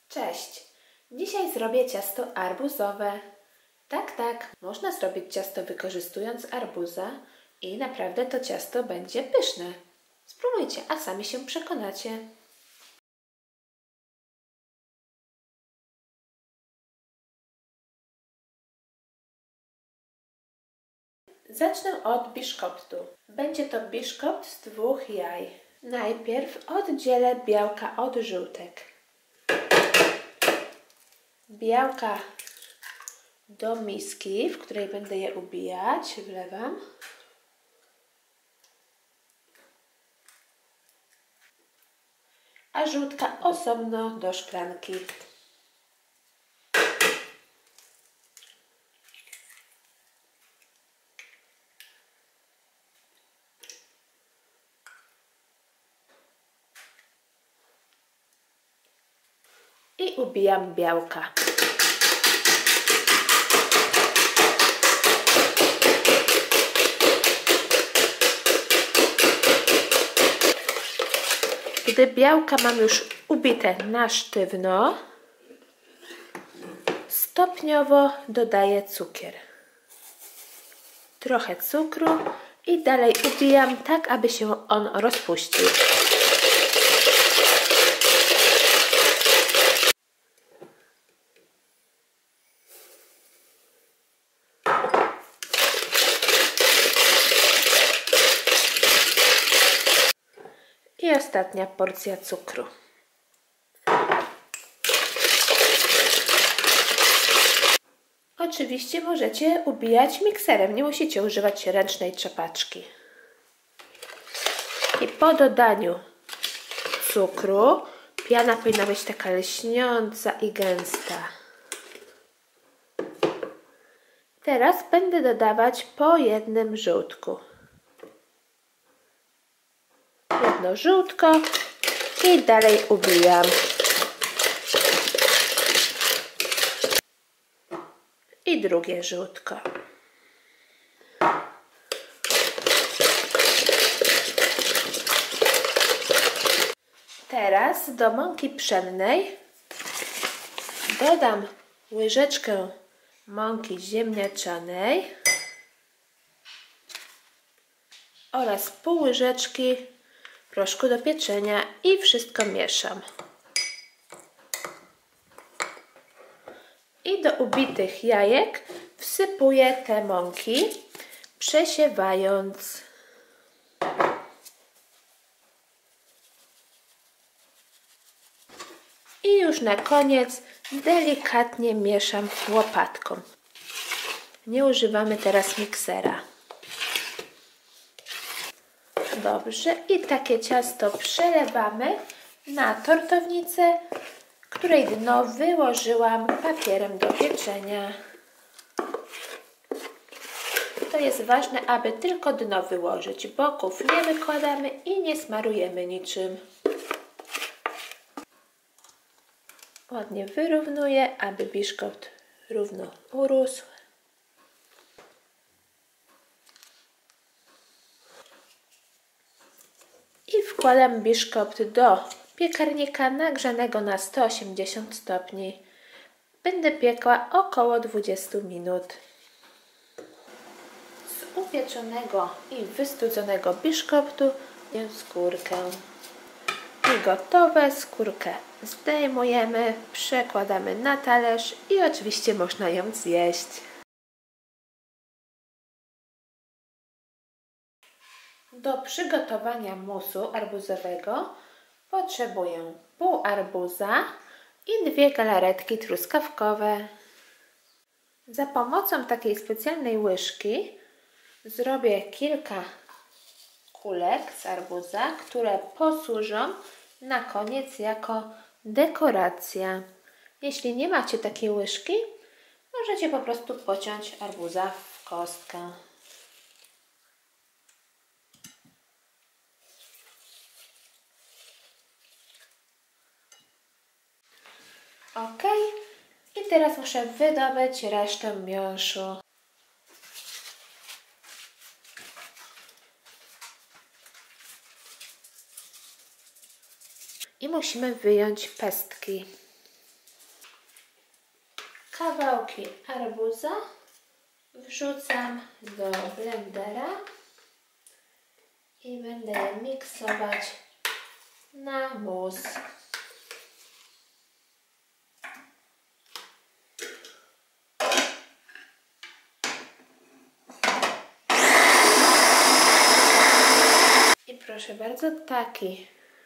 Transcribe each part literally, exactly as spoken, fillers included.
Cześć! Dzisiaj zrobię ciasto arbuzowe. Tak, tak, można zrobić ciasto wykorzystując arbuza i naprawdę to ciasto będzie pyszne. Spróbujcie, a sami się przekonacie. Zacznę od biszkoptu. Będzie to biszkopt z dwóch jaj. Najpierw oddzielę białka od żółtek. Białka do miski, w której będę je ubijać, wlewam. A żółtka osobno do szklanki. I ubijam białka. Gdy białka mam już ubite na sztywno, stopniowo dodaję cukier. Trochę cukru i dalej ubijam tak, aby się on rozpuścił. I ostatnia porcja cukru. Oczywiście możecie ubijać mikserem, nie musicie używać ręcznej trzepaczki. I po dodaniu cukru piana powinna być taka lśniąca i gęsta. Teraz będę dodawać po jednym żółtku. Jedno żółtko i dalej ubijam. I drugie żółtko. Teraz do mąki pszennej dodam łyżeczkę mąki ziemniaczanej oraz pół łyżeczki proszku do pieczenia i wszystko mieszam. I do ubitych jajek wsypuję te mąki, przesiewając. I już na koniec delikatnie mieszam łopatką. Nie używamy teraz miksera. Dobrze, i takie ciasto przelewamy na tortownicę, której dno wyłożyłam papierem do pieczenia. To jest ważne, aby tylko dno wyłożyć. Boków nie wykładamy i nie smarujemy niczym. Ładnie wyrównuję, aby biszkopt równo urósł. I wkładam biszkopt do piekarnika nagrzanego na sto osiemdziesiąt stopni. Będę piekła około dwadzieścia minut. Z upieczonego i wystudzonego biszkoptu jem skórkę. I gotowe, skórkę zdejmujemy, przekładamy na talerz i oczywiście można ją zjeść. Do przygotowania musu arbuzowego potrzebuję pół arbuza i dwie galaretki truskawkowe. Za pomocą takiej specjalnej łyżki zrobię kilka kulek z arbuza, które posłużą na koniec jako dekoracja. Jeśli nie macie takiej łyżki, możecie po prostu pociąć arbuza w kostkę. Ok, i teraz muszę wydobyć resztę miąższu. I musimy wyjąć pestki. kawałki arbuza wrzucam do blendera i będę je miksować na mus. I proszę bardzo, taki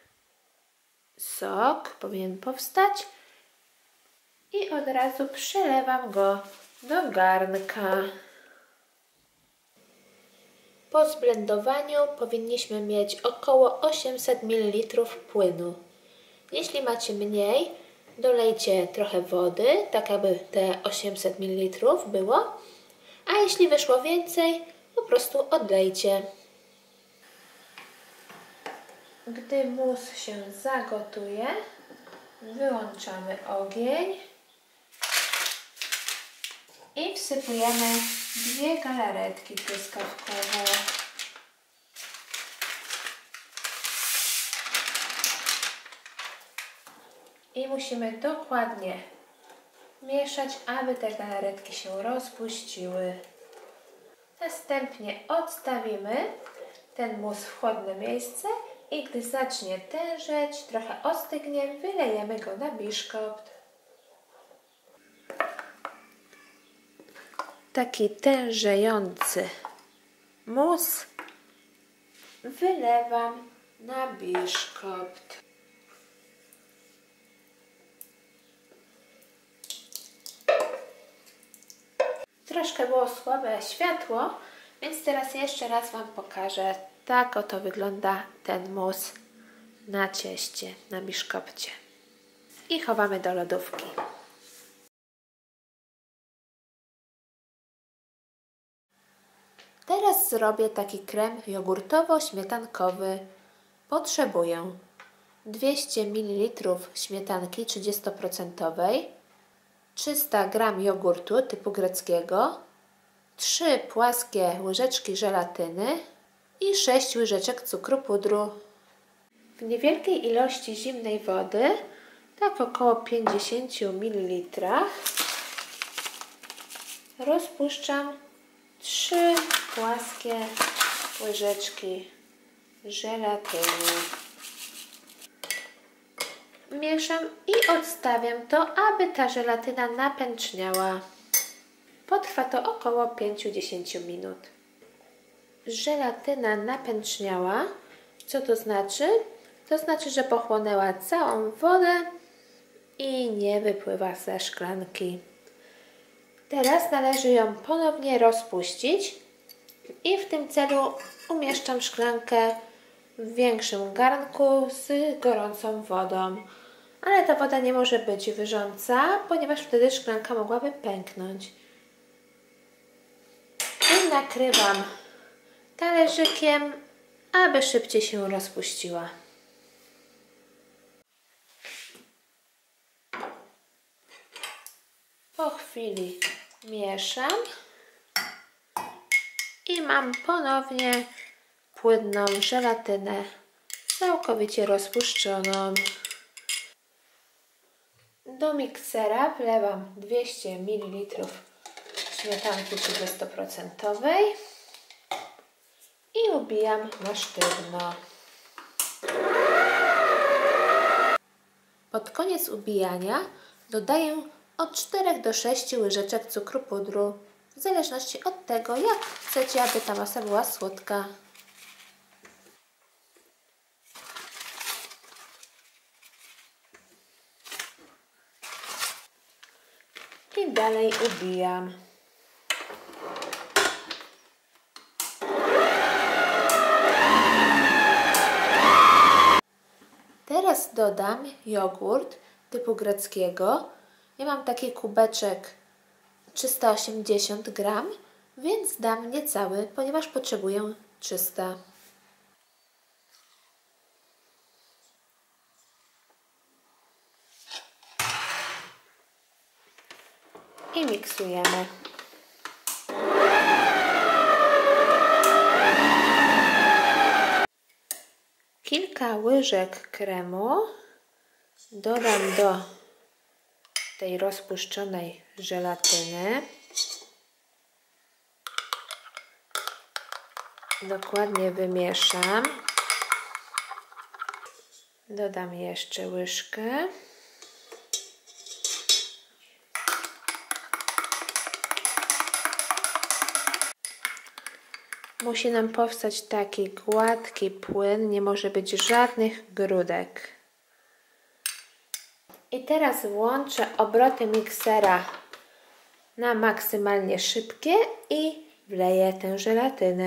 sok powinien powstać i od razu przelewam go do garnka. Po zblendowaniu powinniśmy mieć około osiemset mililitrów płynu. Jeśli macie mniej, dolejcie trochę wody, tak aby te osiemset mililitrów było, a jeśli wyszło więcej, po prostu odlejcie. Gdy mus się zagotuje, wyłączamy ogień i wsypujemy dwie galaretki truskawkowe. I musimy dokładnie mieszać, aby te galaretki się rozpuściły. Następnie odstawimy ten mus w chłodne miejsce i gdy zacznie tężeć, trochę ostygnie, wylejemy go na biszkopt. Taki tężejący mus wylewam na biszkopt. Troszkę było słabe światło, więc teraz jeszcze raz Wam pokażę. Tak oto wygląda ten mus na cieście, na biszkopcie. I chowamy do lodówki. Teraz zrobię taki krem jogurtowo-śmietankowy. Potrzebuję dwieście mililitrów śmietanki trzydzieści procent, trzysta gramów jogurtu typu greckiego, trzy płaskie łyżeczki żelatyny i sześć łyżeczek cukru pudru. W niewielkiej ilości zimnej wody, tak około pięćdziesiąt mililitrów, rozpuszczam trzy płaskie łyżeczki żelatyny. Mieszam i odstawiam to, aby ta żelatyna napęczniała. Potrwa to około pięć do dziesięciu minut. Żelatyna napęczniała. Co to znaczy? To znaczy, że pochłonęła całą wodę i nie wypływa ze szklanki. Teraz należy ją ponownie rozpuścić i w tym celu umieszczam szklankę w większym garnku z gorącą wodą. Ale ta woda nie może być wrząca, ponieważ wtedy szklanka mogłaby pęknąć. I nakrywam talerzykiem, aby szybciej się rozpuściła. Po chwili mieszam i mam ponownie płynną żelatynę całkowicie rozpuszczoną. Do miksera wlewam dwieście mililitrów śmietanki trzydzieści procent i ubijam na sztywno. Pod koniec ubijania dodaję od czterech do sześciu łyżeczek cukru pudru, w zależności od tego, jak chcecie, aby ta masa była słodka. I dalej ubijam. Teraz dodam jogurt typu greckiego. Ja mam taki kubeczek trzysta osiemdziesiąt gramów, więc dam niecały, ponieważ potrzebuję trzysta. I miksujemy. Kilka łyżek kremu dodam do tej rozpuszczonej żelatyny. Dokładnie wymieszam. Dodam jeszcze łyżkę. Musi nam powstać taki gładki płyn, nie może być żadnych grudek. I teraz włączę obroty miksera na maksymalnie szybkie i wleję tę żelatynę.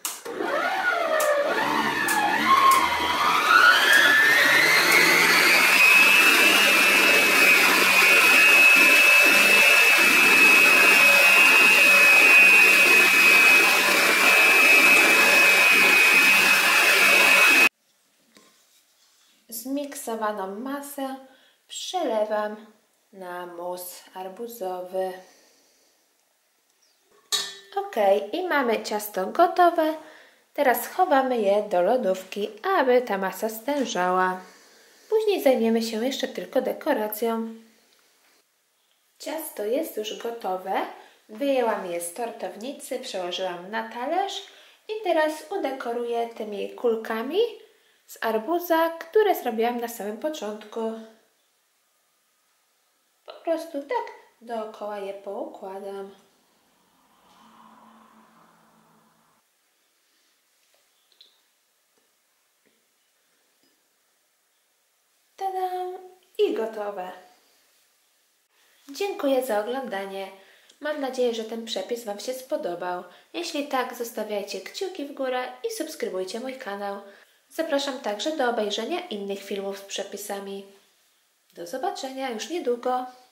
Zmiksowaną masę przelewam na mus arbuzowy. Ok, i mamy ciasto gotowe. Teraz chowamy je do lodówki, aby ta masa stężała. Później zajmiemy się jeszcze tylko dekoracją. Ciasto jest już gotowe. Wyjęłam je z tortownicy, przełożyłam na talerz i teraz udekoruję tymi kulkami z arbuza, które zrobiłam na samym początku. Po prostu tak dookoła je poukładam. Tadam! I gotowe. Dziękuję za oglądanie. Mam nadzieję, że ten przepis Wam się spodobał. Jeśli tak, zostawiajcie kciuki w górę i subskrybujcie mój kanał. Zapraszam także do obejrzenia innych filmów z przepisami. Do zobaczenia już niedługo.